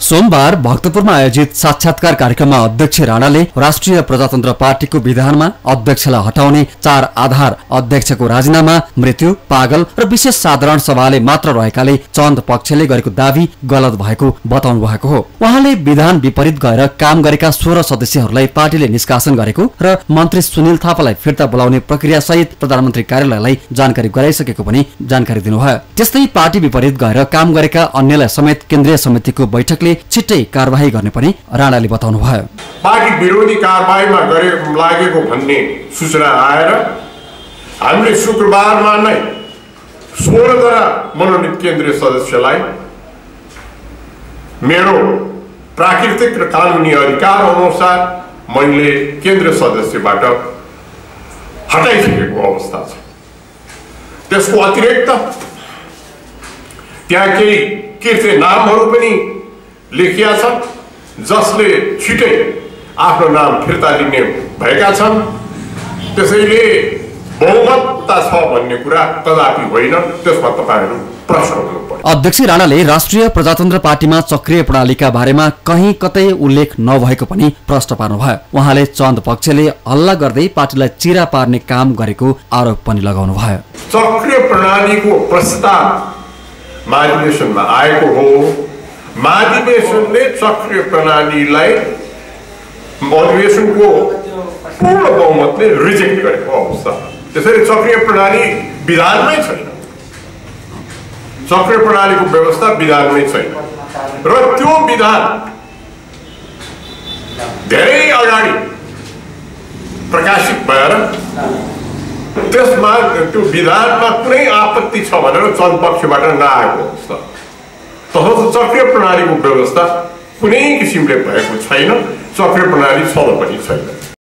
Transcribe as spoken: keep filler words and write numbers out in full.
सोमबार भक्तपुरमा आयोजित साक्षात्कार कार्यक्रममा अध्यक्ष राणाले राष्ट्रिय प्रजातन्त्र पार्टीको विधानमा अध्यक्षलाई हटाउने, चार आधार अध्यक्षको राजीनामा, मृत्यु, पागल र विशेष साधारण सभाले मात्र रहेकाले चन्द पक्षले गरेको दावी गलत भएको बताउनु भएको हो। उहाँले विधान विपरीत गएर काम गरेका सोह्र सदस्यहरूलाई पार्टीले निष्कासन गरेको र मन्त्री सुनिल थापालाई फिर्ता बोलाउने प्रक्रिया सहित प्रधानमन्त्री कार्यालयलाई जानकारी गराइसकेको पनि जानकारी दिनुभयो। त्यस्तै पार्टी विपरीत गएर काम गरेका अन्यलाई समेत केन्द्रीय समितिको बैठकले छिट्टै कारबाही गर्ने पनि राणाले बताउनु भयो। पार्टी विरोधी कारबाहीमा गरे लागेको भन्ने सूचना आएर हामीले शुक्रबारमा नै सोह्र जना मनोनित केन्द्रीय सदस्यलाई मेरो प्राकृतिक र कानुनी अधिकार अनुसार मैले केन्द्रीय सदस्यबाट हटाइसकेको अवस्था छ। त्यसको अतिरिक्त त्यहाँ केही कीर्ति नामहरू पनि लेखिया छन् जसले छिटै आफ्नो नाम फिर्ता लिने भएका छन्। त्यसैले बहुमतता छ भन्ने कुरा कदापि होइन, त्यसमा तपाईहरु प्रश्न गर्नुपर्छ। अध्यक्ष राणाले राष्ट्रिय प्रजातन्त्र पार्टीमा चक्रिय प्रणालीका बारेमा कहीँ कतै उल्लेख नभएको पनि प्रश्न पार्नुभयो। उहाँले चन्द पक्षले हल्ला गर्दै पार्टीलाई चिरा पार्ने काम गरेको आरोप पनि लगाउनु भयो। चक्रिय प्रणालीको प्रस्ताव महाधिवेशनमा आएको हो। महाधिवेशनले चक्रिय प्रणालीलाई अधिवेशनको पूर्ण बहुमतले रिजेक्ट गरेको अवस्था। त्यसैले चक्रिय प्रणाली विधानमै छैन, चक्रिय प्रणालीको व्यवस्था विधानमै छैन र त्यो विधान धेरै अगाडि प्रकाशित भएर त्यसमा त्यो विधानमा कुनै आपत्ति छ भनेर चन्द पक्षबाट नआएको अवस्था। तसर्थ चक्रिय प्रणालीको व्यवस्था कुनै किसिमले भएको छैन, चक्रिय प्रणाली छँदा पनि छैन।